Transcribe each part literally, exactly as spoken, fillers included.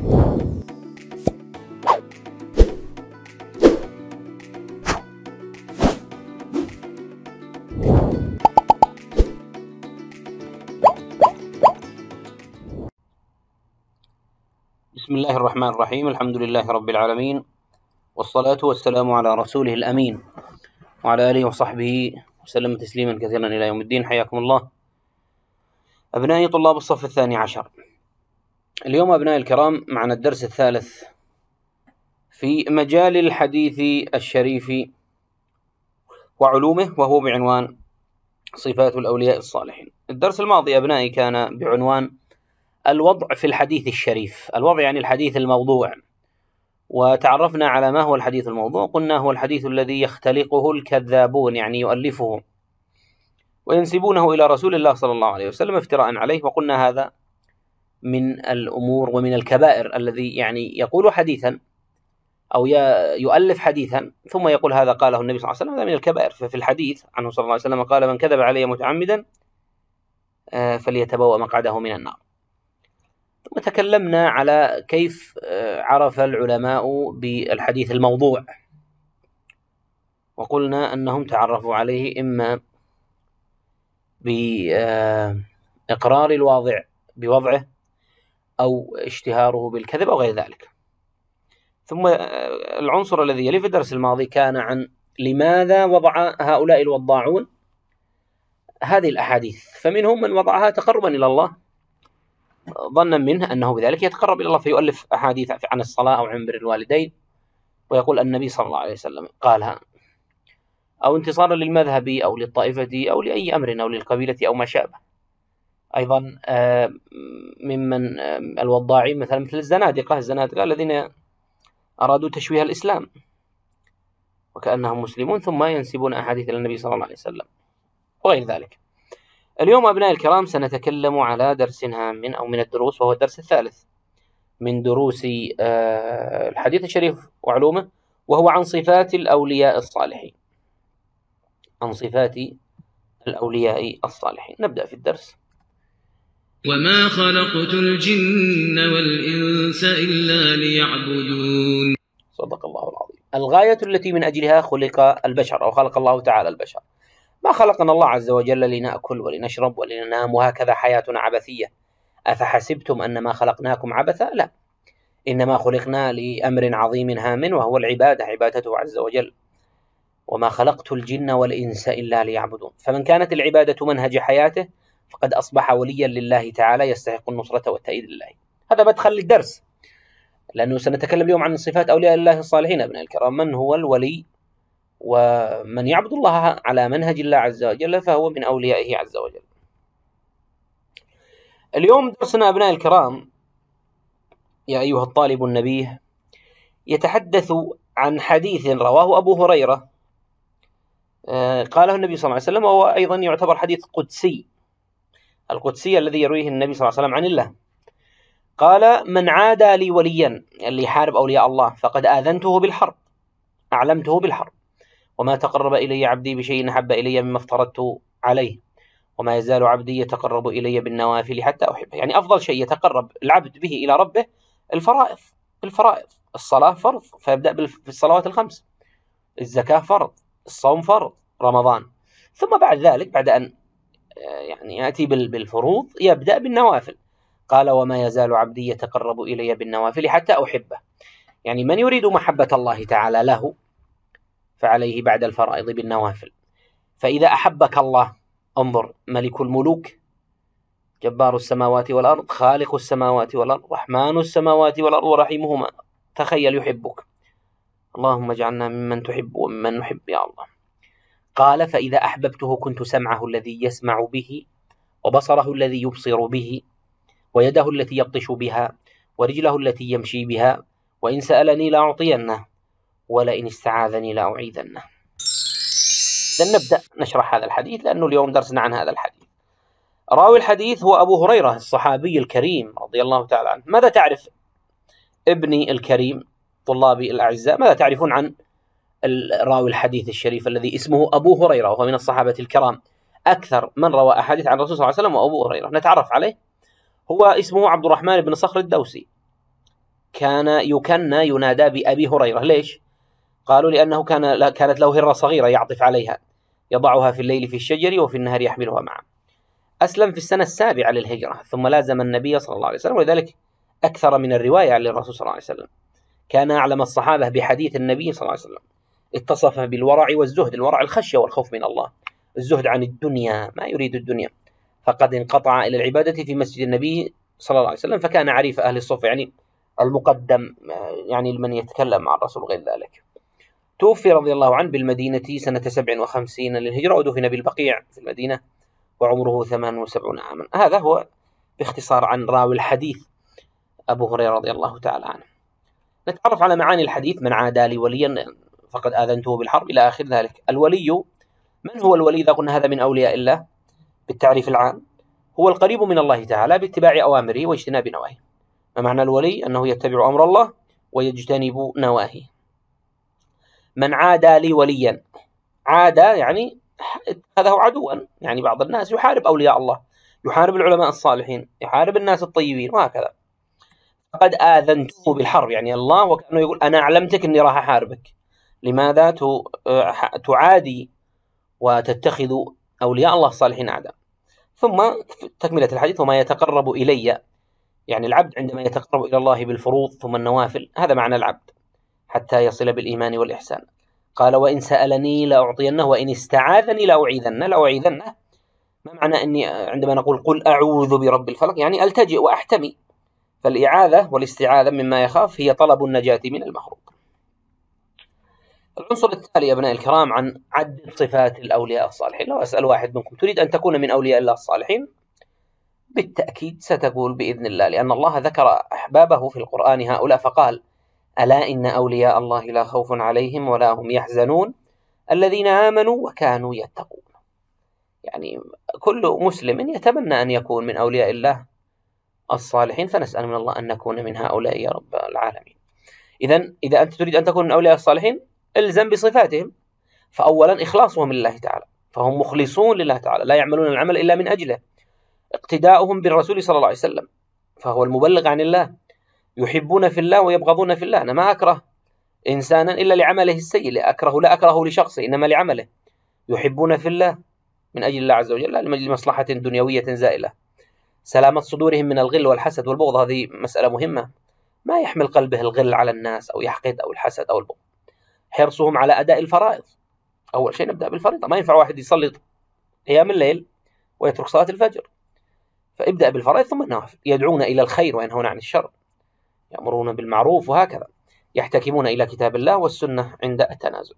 بسم الله الرحمن الرحيم. الحمد لله رب العالمين، والصلاة والسلام على رسوله الأمين وعلى آله وصحبه وسلم تسليما كثيرا إلى يوم الدين. حياكم الله أبنائي طلاب الصف الثاني عشر. اليوم أبنائي الكرام معنا الدرس الثالث في مجال الحديث الشريف وعلومه، وهو بعنوان صفات الأولياء الصالحين. الدرس الماضي أبنائي كان بعنوان الوضع في الحديث الشريف. الوضع يعني الحديث الموضوع، وتعرفنا على ما هو الحديث الموضوع. قلنا هو الحديث الذي يختلقه الكذابون، يعني يؤلفه وينسبونه إلى رسول الله صلى الله عليه وسلم افتراء عليه. وقلنا هذا من الأمور ومن الكبائر، الذي يعني يقول حديثا أو يؤلف حديثا ثم يقول هذا قاله النبي صلى الله عليه وسلم، هذا من الكبائر. ففي الحديث عنه صلى الله عليه وسلم قال: من كذب علي متعمدا فليتبوأ مقعده من النار. ثم تكلمنا على كيف عرف العلماء بالحديث الموضوع، وقلنا أنهم تعرفوا عليه إما بإقرار الواضع بوضعه أو اشتهاره بالكذب أو غير ذلك. ثم العنصر الذي يلي في الدرس الماضي كان عن لماذا وضع هؤلاء الوضاعون هذه الأحاديث. فمنهم من وضعها تقربا إلى الله، ظنا منه أنه بذلك يتقرب إلى الله، فيؤلف أحاديث عن الصلاة أو عن بر الوالدين ويقول النبي صلى الله عليه وسلم قالها، أو انتصارا للمذهب أو للطائفة أو لأي أمر أو للقبيلة أو ما شابه. أيضا ممن الوضاعين مثلا مثل الزنادقة الزنادقة الذين أرادوا تشويه الإسلام وكأنهم مسلمون ثم ينسبون أحاديث إلى النبي صلى الله عليه وسلم وغير ذلك. اليوم أبناء الكرام سنتكلم على درس هام أو من الدروس، وهو الدرس الثالث من دروس الحديث الشريف وعلومه، وهو عن صفات الأولياء الصالحين. عن صفات الأولياء الصالحين. نبدأ في الدرس. وما خلقت الجن والإنس إلا ليعبدون. صدق الله العظيم. الغاية التي من أجلها خلق البشر أو خلق الله تعالى البشر. ما خلقنا الله عز وجل لنأكل ولنشرب ولننام وهكذا حياتنا عبثية. أفحسبتم أنما خلقناكم عبثا؟ لا، إنما خلقنا لأمر عظيم هام، وهو العبادة، عبادته عز وجل. وما خلقت الجن والإنس إلا ليعبدون. فمن كانت العبادة منهج حياته فقد أصبح وليا لله تعالى، يستحق النصرة والتأييد لله. هذا مدخل للدرس، لأنه سنتكلم اليوم عن صفات أولياء الله الصالحين. أبناء الكرام، من هو الولي؟ ومن يعبد الله على منهج الله عز وجل فهو من أوليائه عز وجل. اليوم درسنا أبناء الكرام يا أيها الطالب النبيه يتحدث عن حديث رواه أبو هريرة قاله النبي صلى الله عليه وسلم، وهو أيضا يعتبر حديث قدسي، القدسي الذي يرويه النبي صلى الله عليه وسلم عن الله. قال: من عادى لي وليا، اللي يحارب أولياء الله، فقد آذنته بالحرب، أعلمته بالحرب. وما تقرب إلي عبدي بشيء أحب إلي مما افترضت عليه، وما يزال عبدي يتقرب إلي بالنوافل حتى أحبه. يعني أفضل شيء يتقرب العبد به إلى ربه الفرائض. الفرائض الصلاة فرض، فيبدأ بالصلوات الخمس، الزكاة فرض، الصوم فرض، رمضان. ثم بعد ذلك بعد أن يعني يأتي بالفروض يبدأ بالنوافل. قال: وما يزال عبدي يتقرب إلي بالنوافل حتى أحبه. يعني من يريد محبة الله تعالى له فعليه بعد الفرائض بالنوافل. فإذا أحبك الله، انظر: ملك الملوك، جبار السماوات والأرض، خالق السماوات والأرض، رحمن السماوات والأرض ورحيمهما، تخيل يحبك. اللهم اجعلنا ممن تحب وممن نحب يا الله. قال: فإذا أحببته كنت سمعه الذي يسمع به، وبصره الذي يبصر به، ويده التي يبطش بها، ورجله التي يمشي بها، وإن سألني لأعطينه، ولئن استعاذني لأعيذنه. إذن نبدأ نشرح هذا الحديث، لأنه اليوم درسنا عن هذا الحديث. راوي الحديث هو أبو هريرة الصحابي الكريم رضي الله تعالى عنه. ماذا تعرف ابني الكريم طلابي الأعزاء، ماذا تعرفون عن راوي الحديث الشريف الذي اسمه أبو هريرة وهو من الصحابة الكرام؟ أكثر من روى أحاديث عن الرسول صلى الله عليه وسلم وأبو هريرة. نتعرف عليه. هو اسمه عبد الرحمن بن صخر الدوسي، كان يكنى ينادى بأبي هريرة. ليش؟ قالوا لأنه كان كانت له هرة صغيرة يعطف عليها، يضعها في الليل في الشجر وفي النهار يحملها معه. أسلم في السنة السابعة للهجرة، ثم لازم النبي صلى الله عليه وسلم، ولذلك أكثر من الرواية عن الرسول صلى الله عليه وسلم. كان أعلم الصحابة بحديث النبي صلى الله عليه وسلم، اتصف بالورع والزهد. الورع الخشية والخوف من الله، الزهد عن الدنيا، ما يريد الدنيا. فقد انقطع إلى العبادة في مسجد النبي صلى الله عليه وسلم، فكان عريف أهل الصف، يعني المقدم، يعني من يتكلم مع الرسول غير ذلك. توفي رضي الله عنه بالمدينة سنة سبع وخمسين للهجرة، ودفن بالبقيع في المدينة وعمره ثمان وسبعون عاما. هذا هو باختصار عن راوي الحديث أبو هريرة رضي الله تعالى عنه. نتعرف على معاني الحديث: من عادى لي وليا فقد آذنته بالحرب، إلى آخر ذلك. الولي، من هو الولي؟ إذا قلنا هذا من أولياء الله بالتعريف العام، هو القريب من الله تعالى باتباع أوامره واجتناب نواهيه. ما معنى الولي؟ أنه يتبع أمر الله ويجتنب نواهيه. من عادى لي وليا، عادى يعني اتخذه عدوا، يعني بعض الناس يحارب أولياء الله، يحارب العلماء الصالحين، يحارب الناس الطيبين وهكذا. فقد آذنته بالحرب، يعني الله وكأنه يقول أنا أعلمتك أني راح أحاربك. لماذا تعادي وتتخذ أولياء الله الصالحين أعداء؟ ثم تكملة الحديث: وما يتقرب إلي، يعني العبد عندما يتقرب إلى الله بالفروض ثم النوافل، هذا معنى العبد، حتى يصل بالإيمان والإحسان. قال: وإن سألني لأعطينه وإن استعاذني لأعيذنه. لأعيذنه ما معنى أني عندما نقول قل أعوذ برب الفلق، يعني ألتجئ وأحتمي. فالإعاذة والاستعاذة مما يخاف هي طلب النجاة من المحروق. العنصر التالي يا أبناء الكرام عن عد صفات الأولياء الصالحين. لو أسأل واحد منكم: تريد أن تكون من أولياء الله الصالحين؟ بالتأكيد ستقول بإذن الله، لأن الله ذكر أحبابه في القرآن هؤلاء فقال: ألا إن أولياء الله لا خوف عليهم ولا هم يحزنون الذين آمنوا وكانوا يتقون. يعني كل مسلم يتمنى أن يكون من أولياء الله الصالحين، فنسأل من الله أن نكون من هؤلاء يا رب العالمين. إذن إذا أنت تريد أن تكون من أولياء الصالحين، الزم بصفاتهم. فأولا إخلاصهم لله تعالى، فهم مخلصون لله تعالى، لا يعملون العمل إلا من أجله. اقتداؤهم بالرسول صلى الله عليه وسلم، فهو المبلغ عن الله. يحبون في الله ويبغضون في الله. أنا ما أكره إنسانا إلا لعمله السيء، لا أكره لا أكره لشخصه، إنما لعمله. يحبون في الله من أجل الله عز وجل، لا لمصلحة دنيوية زائلة. سلامة صدورهم من الغل والحسد والبغض، هذه مسألة مهمة. ما يحمل قلبه الغل على الناس أو يحقد أو الحسد أو البغض. حرصهم على أداء الفرائض. أول شيء نبدأ بالفريضة. ما ينفع واحد يصلي قيام الليل ويترك صلاة الفجر، فابدأ بالفرائض ثم النوافل. يدعون إلى الخير وينهون عن الشر، يأمرون بالمعروف، وهكذا يحتكمون إلى كتاب الله والسنة عند التنازل.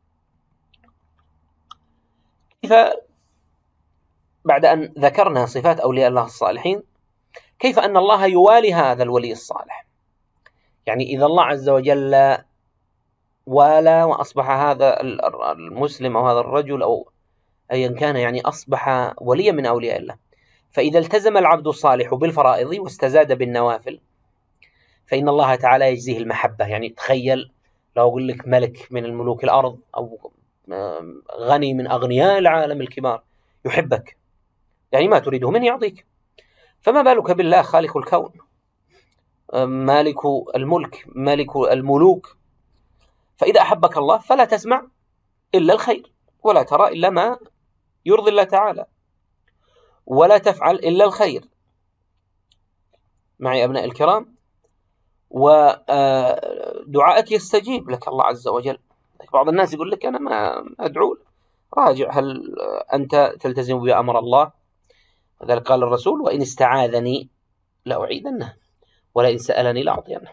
كيف بعد أن ذكرنا صفات أولياء الله الصالحين، كيف أن الله يوالي هذا الولي الصالح؟ يعني إذا الله عز وجل والى وأصبح هذا المسلم أو هذا الرجل أو أيا كان، يعني أصبح وليا من أولياء الله. فإذا التزم العبد الصالح بالفرائض واستزاد بالنوافل، فإن الله تعالى يجزيه المحبة. يعني تخيل لو أقول لك ملك من الملوك الأرض أو غني من أغنياء العالم الكبار يحبك، يعني ما تريده من يعطيك، فما بالك بالله خالق الكون، مالك الملك، مالك الملوك. فإذا أحبك الله فلا تسمع إلا الخير، ولا ترى إلا ما يرضي الله تعالى، ولا تفعل إلا الخير. معي أبناء الكرام؟ ودعائك يستجيب لك الله عز وجل. بعض الناس يقول لك أنا ما أدعو، راجع هل أنت تلتزم بأمر الله؟ ذلك قال الرسول: وإن استعاذني لأعيذنه ولئن سألني لأعطينه.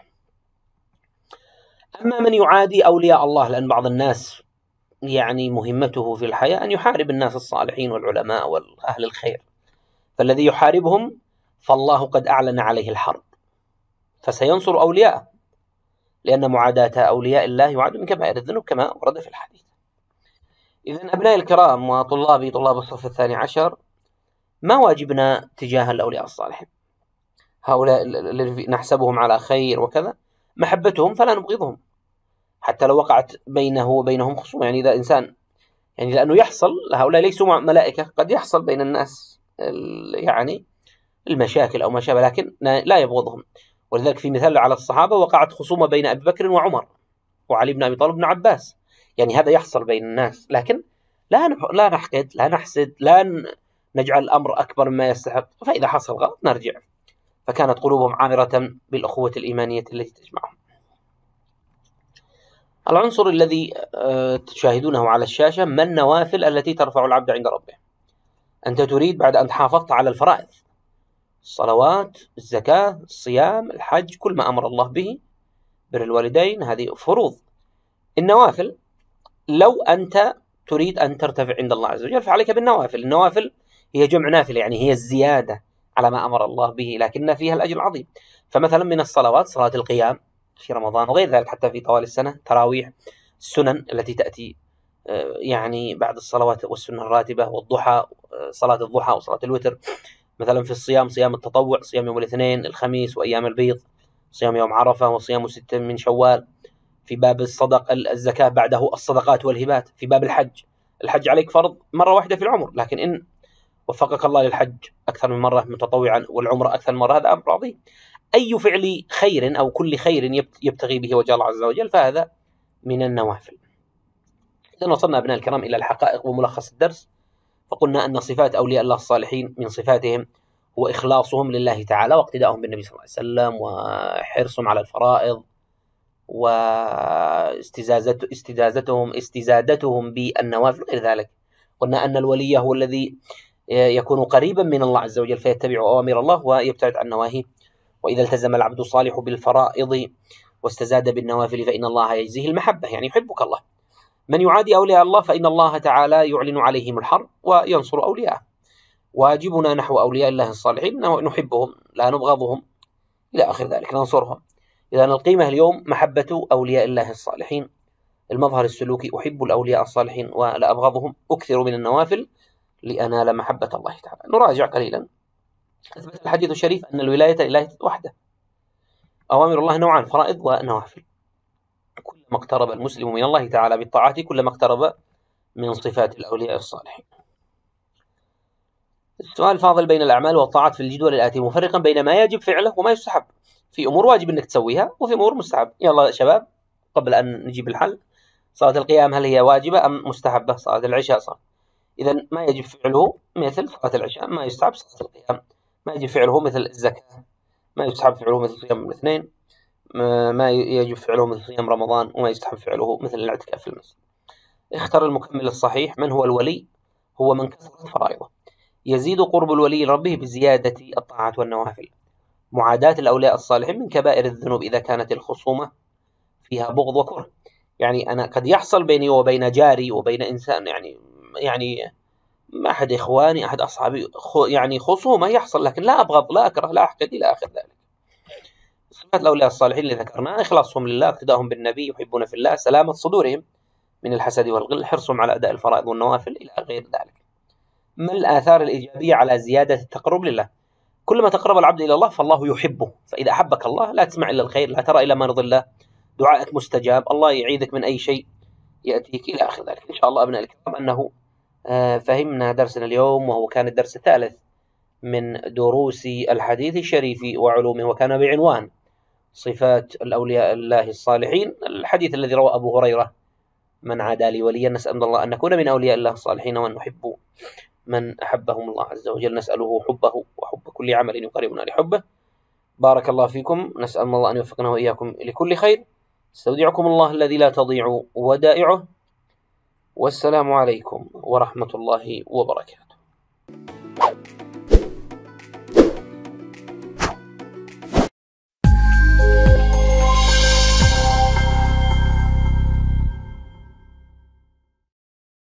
أما من يعادي أولياء الله، لأن بعض الناس يعني مهمته في الحياة أن يحارب الناس الصالحين والعلماء والأهل الخير، فالذي يحاربهم فالله قد أعلن عليه الحرب، فسينصر أولياءه، لأن معاداة أولياء الله يعد من كبائر الذنوب كما ورد في الحديث. إذن أبناء الكرام وطلابي طلاب الصف الثاني عشر، ما واجبنا تجاه الأولياء الصالحين؟ هؤلاء الذي نحسبهم على خير وكذا، محبتهم فلا نبغضهم حتى لو وقعت بينه وبينهم خصومة. يعني إذا إنسان، يعني لأنه يحصل، هؤلاء ليسوا ملائكة، قد يحصل بين الناس يعني المشاكل أو ما شابه، لكن لا يبغضهم. ولذلك في مثال على الصحابة وقعت خصومة بين أبي بكر وعمر وعلي بن أبي طالب بن عباس، يعني هذا يحصل بين الناس، لكن لا لا نحقد، لا نحسد، لا نجعل الأمر أكبر مما يستحق، فإذا حصل غلط نرجع. فكانت قلوبهم عامرة بالأخوة الإيمانية التي تجمعهم. العنصر الذي تشاهدونه على الشاشة ما النوافل التي ترفع العبد عند ربه. أنت تريد بعد أن حافظت على الفرائض، الصلوات، الزكاة، الصيام، الحج، كل ما أمر الله به، بر الوالدين، هذه فروض. النوافل لو أنت تريد أن ترتفع عند الله عز وجل فعليك بالنوافل. النوافل هي جمع نافل، يعني هي الزيادة على ما أمر الله به، لكن فيها الأجر العظيم. فمثلا من الصلوات صلاة القيام في رمضان وغير ذلك حتى في طوال السنة، تراويح، السنن التي تأتي يعني بعد الصلوات والسنة الراتبة، والضحى، صلاة الضحى وصلاة الوتر. مثلا في الصيام صيام التطوع، صيام يوم الاثنين الخميس وأيام البيض، صيام يوم عرفة، وصيام ست من شوال. في باب الصدق الزكاة بعده الصدقات والهبات. في باب الحج، الحج عليك فرض مرة واحدة في العمر، لكن إن وفقك الله للحج أكثر من مرة متطوعا والعمرة أكثر من مرة هذا أمر عظيم. أي فعل خير أو كل خير يبتغي به وجه الله عز وجل فهذا من النوافل. إذا وصلنا أبناء الكرام إلى الحقائق وملخص الدرس، فقلنا أن صفات أولياء الله الصالحين من صفاتهم هو إخلاصهم لله تعالى واقتداءهم بالنبي صلى الله عليه وسلم وحرصهم على الفرائض واستزادتهم استزادتهم بالنوافل غير ذلك. قلنا أن الولي هو الذي يكون قريبا من الله عز وجل فيتبع أوامر الله ويبتعد عن نواهيه. وإذا التزم العبد الصالح بالفرائض واستزاد بالنوافل فإن الله يجزيه المحبة، يعني يحبك الله. من يعادي أولياء الله فإن الله تعالى يعلن عليهم الحرب وينصر أولياءه. واجبنا نحو أولياء الله الصالحين نحبهم لا نبغضهم إلى آخر ذلك، ننصرهم. إذا القيمة اليوم محبة أولياء الله الصالحين. المظهر السلوكي أحب الأولياء الصالحين ولا أبغضهم، أكثر من النوافل لأنال محبة الله تعالى. نراجع قليلا. أثبت الحديث الشريف أن الولاية لله وحده. أوامر الله نوعان، فرائض ونوافل. كلما اقترب المسلم من الله تعالى بالطاعات كلما اقترب من صفات الأولياء الصالحين. السؤال فاضل بين الأعمال والطاعات في الجدول الآتي مفرقا بين ما يجب فعله وما يستحب. في أمور واجب أنك تسويها وفي أمور مستحب. يلا شباب قبل أن نجيب الحل، صلاة القيام هل هي واجبة أم مستحبة؟ صلاة العشاء صار. إذا ما يجب فعله مثل صلاة العشاء، ما يستحب صلاة القيام. ما يجب فعله مثل الزكاة، ما يستحب فعله مثل صيام الاثنين. ما يجب فعله مثل صيام رمضان، وما يستحب فعله مثل الاعتكاف في المسجد. اختر المكمل الصحيح. من هو الولي؟ هو من كثرت فرائضه. يزيد قرب الولي لربه بزيادة الطاعات والنوافل. معاداة الأولياء الصالحين من كبائر الذنوب إذا كانت الخصومة فيها بغض وكره. يعني أنا قد يحصل بيني وبين جاري وبين إنسان يعني يعني أحد إخواني أحد أصحابي يعني خصومة يحصل، لكن لا أبغض لا أكره لا أحقد إلى آخر ذلك. صفات الأولياء الصالحين اللي ذكرناها: إخلاصهم لله، اقتداءهم بالنبي، يحبون في الله، سلامة صدورهم من الحسد والغل، حرصهم على أداء الفرائض والنوافل إلى غير ذلك. ما الآثار الإيجابية على زيادة التقرب لله؟ كلما تقرب العبد إلى الله فالله يحبه. فإذا أحبك الله لا تسمع إلا الخير، لا ترى إلا ما يرضي الله، دعائك مستجاب، الله يعيذك من أي شيء يأتيك إلى آخر ذلك. إن شاء الله أبناء الكرام أنه فهمنا درسنا اليوم، وهو كان الدرس الثالث من دروس الحديث الشريف وعلومه، وكان بعنوان صفات الأولياء الله الصالحين. الحديث الذي روى أبو هريرة: من عادى لي وليا. نسأل الله أن نكون من أولياء الله الصالحين وأن نحب من أحبهم الله عز وجل، نسأله حبه وحب كل عمل يقربنا لحبه. بارك الله فيكم، نسأل الله أن يوفقنا وإياكم لكل خير. استودعكم الله الذي لا تضيع ودائعه، والسلام عليكم ورحمة الله وبركاته.